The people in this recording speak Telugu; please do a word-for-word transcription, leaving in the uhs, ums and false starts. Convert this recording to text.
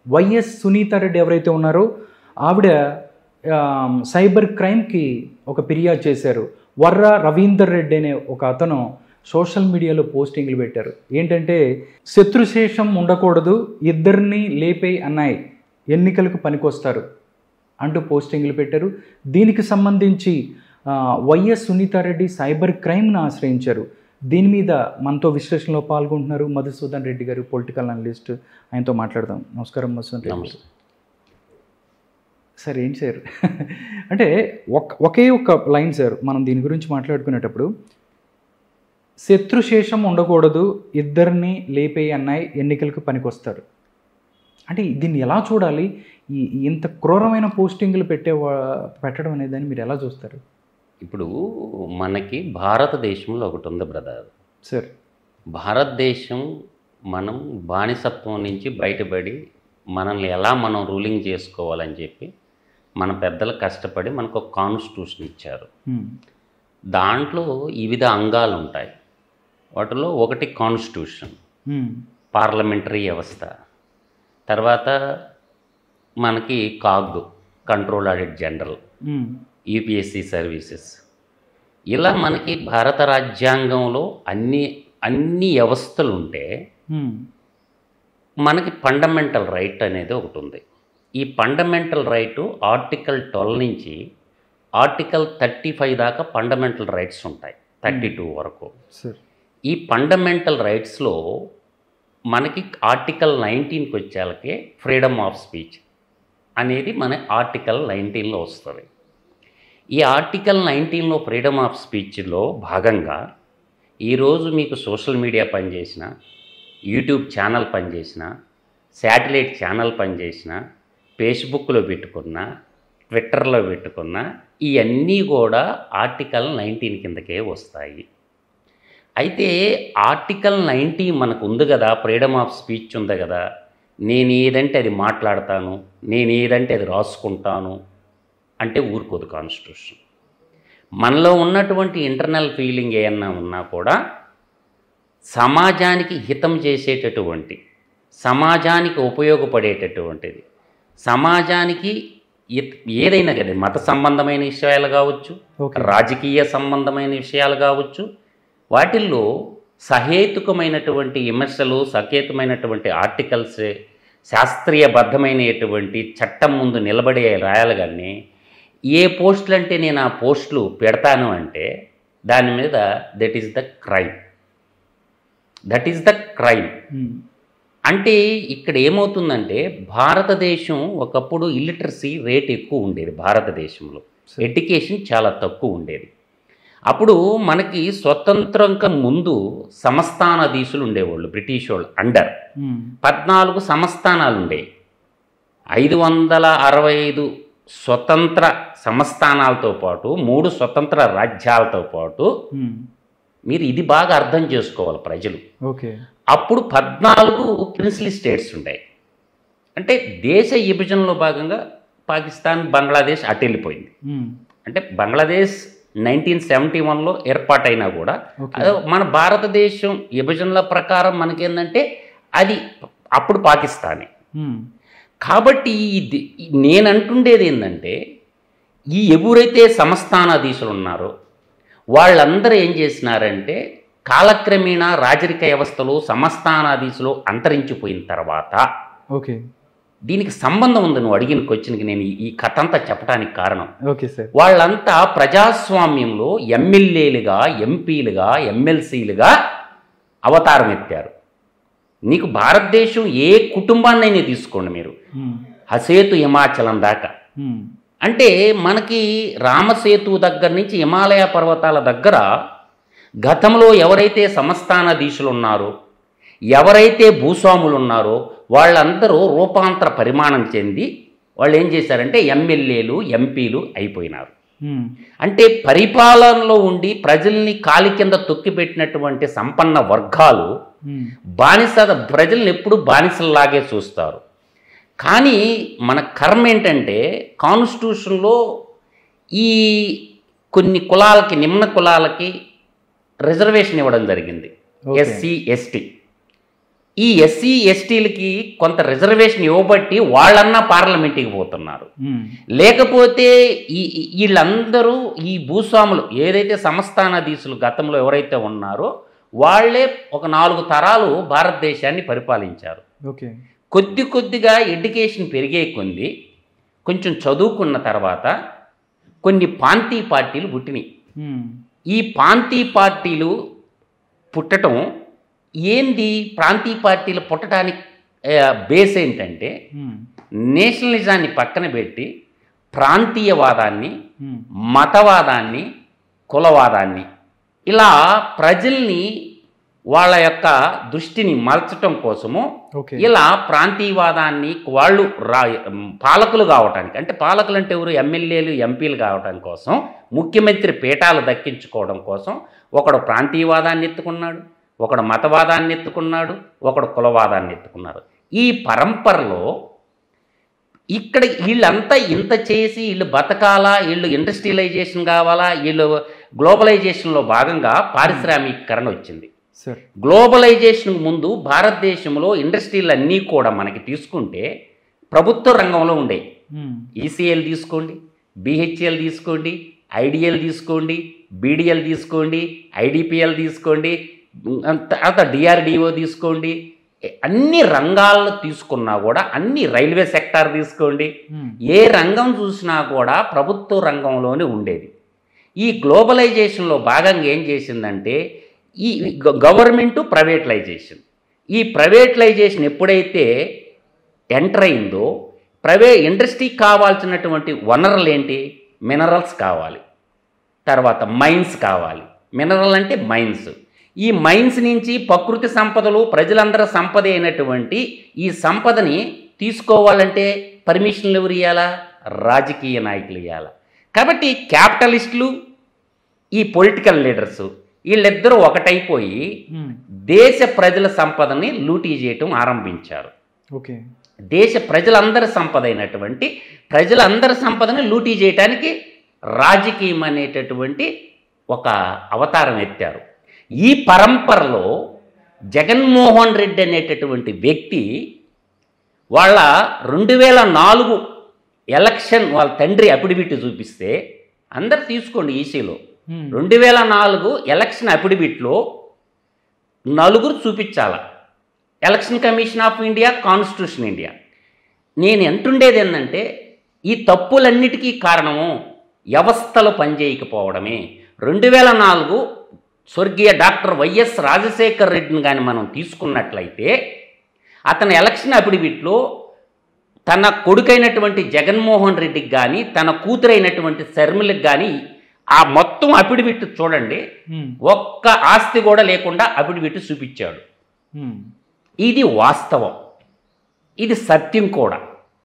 వైఎస్ సునీతారెడ్డి ఎవరైతే ఉన్నారో ఆవిడ సైబర్ క్రైమ్కి ఒక ఫిర్యాదు చేశారు. వర్రా రవీందర్ రెడ్డి అనే ఒక అతను సోషల్ మీడియాలో పోస్టింగ్లు పెట్టారు. ఏంటంటే శత్రుశేషం ఉండకూడదు, ఇద్దరిని లేపే అన్నాయి, ఎన్నికలకు పనికొస్తారు అంటూ పోస్టింగ్లు పెట్టారు. దీనికి సంబంధించి వైఎస్ సునీతారెడ్డి సైబర్ క్రైమ్ను ఆశ్రయించారు. దీని మీద మనతో విశ్లేషణలో పాల్గొంటున్నారు మధుసూదన్ రెడ్డి గారు, పొలిటికల్ అనలిస్ట్. ఆయనతో మాట్లాడదాం. నమస్కారం మధుసూదన్ రెడ్డి సార్. ఏంటి సార్ అంటే ఒక ఒకే ఒక లైన్ సార్, మనం దీని గురించి మాట్లాడుకునేటప్పుడు శత్రుశేషం ఉండకూడదు, ఇద్దరిని లేపే అన్నాయి, ఎన్నికలకు పనికొస్తారు అంటే దీన్ని ఎలా చూడాలి? ఈ ఇంత క్రూరమైన పోస్టింగ్లు పెట్టే పెట్టడం అనే దాన్ని మీరు ఎలా చూస్తారు? ఇప్పుడు మనకి భారతదేశంలో ఒకటి ఉంది బ్రదర్ సార్. భారతదేశం మనం బానిసత్వం నుంచి బయటపడి మనల్ని ఎలా మనం రూలింగ్ చేసుకోవాలని చెప్పి మన పెద్దలు కష్టపడి మనకు ఒక కాన్స్టిట్యూషన్ ఇచ్చారు. దాంట్లో వివిధ అంగాలు ఉంటాయి. వాటిలో ఒకటి కాన్స్టిట్యూషన్, పార్లమెంటరీ వ్యవస్థ, తర్వాత మనకి CAG control audit general, UPSC services, ఇలా మనకి భారత రాజ్యాంగంలో అన్ని అన్ని వ్యవస్థలు ఉంటే మనకి ఫండమెంటల్ రైట్ అనేది ఒకటి ఉంది. ఈ ఫండమెంటల్ రైటు ఆర్టికల్ ట్వెల్వ్ నుంచి ఆర్టికల్ థర్టీ ఫైవ్ దాకా ఫండమెంటల్ రైట్స్ ఉంటాయి, థర్టీ టూ వరకు. ఈ ఫండమెంటల్ రైట్స్లో మనకి ఆర్టికల్ నైన్టీన్కి వచ్చేళ్ళకే ఫ్రీడమ్ ఆఫ్ స్పీచ్ అనేది మన ఆర్టికల్ నైన్టీన్లో వస్తుంది. ఈ ఆర్టికల్ నైన్టీన్లో ఫ్రీడమ్ ఆఫ్ స్పీచ్లో భాగంగా ఈరోజు మీకు సోషల్ మీడియా పనిచేసిన, యూట్యూబ్ ఛానల్ పనిచేసిన, శాటిలైట్ ఛానల్ పనిచేసిన, ఫేస్బుక్లో పెట్టుకున్న, ట్విట్టర్లో పెట్టుకున్న, ఇవన్నీ కూడా ఆర్టికల్ నైన్టీన్ కిందకే వస్తాయి. అయితే ఆర్టికల్ నైన్టీన్ మనకు ఉంది కదా, ఫ్రీడమ్ ఆఫ్ స్పీచ్ ఉంది కదా, నేను ఏదంటే అది మాట్లాడతాను, నేను ఏదంటే అది రాసుకుంటాను అంటే ఊరుకోదు కాన్స్టిట్యూషన్. మనలో ఉన్నటువంటి ఇంటర్నల్ ఫీలింగ్ ఏమన్నా ఉన్నా కూడా సమాజానికి హితం చేసేటటువంటి, సమాజానికి ఉపయోగపడేటటువంటిది, సమాజానికి ఏదైనా కదా, మత సంబంధమైన విషయాలు కావచ్చు, రాజకీయ సంబంధమైన విషయాలు కావచ్చు, వాటిల్లో సహేతుకమైనటువంటి విమర్శలు, సహేతుకమైనటువంటి ఆర్టికల్స్, శాస్త్రీయబద్ధమైనటువంటి చట్టం ముందు నిలబడే రాయాలి. కానీ ఏ పోస్టులు అంటే నేను ఆ పోస్టులు పెడతాను అంటే దాని మీద that is the crime, that is the crime. అంటే ఇక్కడ ఏమవుతుందంటే భారతదేశం ఒకప్పుడు ఇల్లిటరసీ రేట్ ఎక్కువ ఉండేది, భారతదేశంలో ఎడ్యుకేషన్ చాలా తక్కువ ఉండేది. అప్పుడు మనకి స్వతంత్రంగా ముందు సంస్థానాధీశులు ఉండేవాళ్ళు, బ్రిటిష్ వాళ్ళు అండర్ పద్నాలుగు సంస్థానాలు ఉండేవి. ఐదు వందల అరవై ఐదు స్వతంత్ర సంస్థానాలతో పాటు మూడు స్వతంత్ర రాజ్యాలతో పాటు, మీరు ఇది బాగా అర్థం చేసుకోవాలి ప్రజలు. ఓకే, అప్పుడు పద్నాలుగు ప్రిన్స్లీ స్టేట్స్ ఉంటాయి. అంటే దేశ విభజనలో భాగంగా పాకిస్తాన్, బంగ్లాదేశ్ అటు వెళ్ళిపోయింది. అంటే బంగ్లాదేశ్ నైన్టీన్ సెవెంటీ వన్లో ఏర్పాటైనా కూడా మన భారతదేశం విభజనల ప్రకారం మనకేందంటే అది అప్పుడు పాకిస్తానే. కాబట్టి ఇది నేను అంటుండేది ఏంటంటే, ఈ ఎవరైతే సంస్థానాధీశులు ఉన్నారో వాళ్ళందరూ ఏం చేసినారంటే కాలక్రమేణా రాజరిక వ్యవస్థలో సంస్థానాధీశులు అంతరించిపోయిన తర్వాత, ఓకే, దీనికి సంబంధం ఉంది నువ్వు అడిగిన క్వశ్చన్కి నేను ఈ కథ అంతా చెప్పడానికి కారణం. Okay sir. వాళ్ళంతా ప్రజాస్వామ్యంలో ఎమ్మెల్యేలుగా, ఎంపీలుగా, ఎమ్మెల్సీలుగా అవతారం ఎత్తారు. నీకు భారతదేశం ఏ కుటుంబాన్నైనా తీసుకోండి మీరు, హసేతు హిమాచలం దాకా. అంటే మనకి రామసేతు దగ్గర నుంచి హిమాలయ పర్వతాల దగ్గర గతంలో ఎవరైతే సంస్థానాధీశులు ఉన్నారో, ఎవరైతే భూస్వాములు ఉన్నారో వాళ్ళందరూ రూపాంతర పరిమాణం చెంది వాళ్ళు ఏం చేశారంటే ఎమ్మెల్యేలు, ఎంపీలు అయిపోయినారు. అంటే పరిపాలనలో ఉండి ప్రజల్ని కాలి కింద తొక్కిపెట్టినటువంటి సంపన్న వర్గాలు బానిస ప్రజల్ని ఎప్పుడు బానిసల్లాగే చూస్తారు. కానీ మన కర్మ ఏంటంటే కాన్స్టిట్యూషన్లో ఈ కొన్ని కులాలకి, నిమ్న కులాలకి రిజర్వేషన్ ఇవ్వడం జరిగింది, ఎస్సీ ఎస్టీ. ఈ ఎస్సీ ఎస్టీలకి కొంత రిజర్వేషన్ ఇవ్వబట్టి వాళ్ళన్నా పార్లమెంట్కి పోతున్నారు. లేకపోతే ఈ వీళ్ళందరూ ఈ భూస్వాములు ఏదైతే సంస్థానాధీశులు గతంలో ఎవరైతే ఉన్నారో వాళ్ళే ఒక నాలుగు తరాలు భారతదేశాన్ని పరిపాలించారు. ఓకే. కొద్ది కొద్దిగా ఎడ్యుకేషన్ పెరిగే కొంది కొంచెం చదువుకున్న తర్వాత కొన్ని ప్రాంతీయ పార్టీలు పుట్టినాయి. ఈ ప్రాంతీయ పార్టీలు పుట్టడం ఏంది? ప్రాంతీయ పార్టీలు పుట్టడానికి బేస్ ఏంటంటే నేషనలిజాన్ని పక్కన పెట్టి ప్రాంతీయవాదాన్ని, మతవాదాన్ని, కులవాదాన్ని ఇలా ప్రజల్ని వాళ్ళ యొక్క దృష్టిని మలచటం కోసము ఇలా ప్రాంతీయవాదాన్ని వాళ్ళు రా పాలకులు కావటానికి, అంటే పాలకులు అంటే ఎవరు? ఎమ్మెల్యేలు, ఎంపీలు కావటం కోసం, ముఖ్యమంత్రి పీఠాలు దక్కించుకోవడం కోసం ఒకడు ప్రాంతీయవాదాన్ని ఎత్తుకున్నాడు, ఒకడు మతవాదాన్ని ఎత్తుకున్నాడు, ఒకడు కులవాదాన్ని ఎత్తుకున్నారు. ఈ పరంపరలో ఇక్కడ వీళ్ళంతా ఇంత చేసి వీళ్ళు బతకాలా, వీళ్ళు ఇండస్ట్రియలైజేషన్ కావాలా, వీళ్ళు గ్లోబలైజేషన్లో భాగంగా పారిశ్రామికీకరణ వచ్చింది. గ్లోబలైజేషన్ ముందు భారతదేశంలో ఇండస్ట్రీలు అన్నీ కూడా మనకి తీసుకుంటే ప్రభుత్వ రంగంలో ఉండే. ఈసీఎల్ తీసుకోండి, బిహెచ్ఎల్ తీసుకోండి, ఐడిఎల్ తీసుకోండి, బీడిఎల్ తీసుకోండి, ఐడిపిఎల్ తీసుకోండి, తర్వాత డిఆర్డిఓ తీసుకోండి. అన్ని రంగాల్లో తీసుకున్నా కూడా, అన్ని రైల్వే సెక్టార్ తీసుకోండి, ఏ రంగం చూసినా కూడా ప్రభుత్వ రంగంలోనే ఉండేది. ఈ గ్లోబలైజేషన్లో భాగంగా ఏం చేసిందంటే ఈ గవర్నమెంటు ప్రైవేటలైజేషన్. ఈ ప్రైవేటలైజేషన్ ఎప్పుడైతే ఎంటర్ అయిందో ప్రైవేట్ ఇండస్ట్రీకి కావాల్సినటువంటి వనరులు ఏంటి? మినరల్స్ కావాలి, తర్వాత మైన్స్ కావాలి. మినరల్ అంటే మైన్స్. ఈ మైన్స్ నుంచి ప్రకృతి సంపదలు, ప్రజలందరూ సంపద అయినటువంటి ఈ సంపదని తీసుకోవాలంటే పర్మిషన్లు ఎవరు ఇవ్వాలా? రాజకీయ నాయకులు ఇవ్వాలా. కాబట్టి క్యాపిటలిస్టులు, ఈ పొలిటికల్ లీడర్సు వీళ్ళిద్దరూ ఒకటైపోయి దేశ ప్రజల సంపదని లూటీ చేయటం ఆరంభించారు. ఓకే. దేశ ప్రజలందరి సంపద అయినటువంటి ప్రజలందరి సంపదని లూటీ చేయటానికి రాజకీయం అనేటటువంటి ఒక అవతారం ఎత్తారు. ఈ పరంపరలో జగన్మోహన్ రెడ్డి అనేటటువంటి వ్యక్తి వాళ్ళ రెండు వేల నాలుగు ఎలక్షన్ వాళ్ళ తండ్రి అఫిడవిట్ చూపిస్తే అందరు తీసుకోండి ఈసీలో. రెండు వేల నాలుగు ఎలక్షన్ అఫిడవిట్లో నలుగురు చూపించాల. Election commission of India, constitution India. నేను అంటుండేది ఏంటంటే ఈ తప్పులన్నిటికీ కారణము వ్యవస్థలు పనిచేయకపోవడమే. రెండు వేల నాలుగు స్వర్గీయ డాక్టర్ వైఎస్ రాజశేఖర్ రెడ్డిని కానీ మనం తీసుకున్నట్లయితే అతని ఎలక్షన్ అఫిడవిట్లో తన కొడుకైనటువంటి జగన్మోహన్ రెడ్డికి కానీ తన కూతురైనటువంటి శర్మిలకు కానీ ఆ మొత్తం అఫిడవిట్ చూడండి, ఒక్క ఆస్తి కూడా లేకుండా అఫిడవిట్ చూపించాడు. ఇది వాస్తవం, ఇది సత్యం కూడా.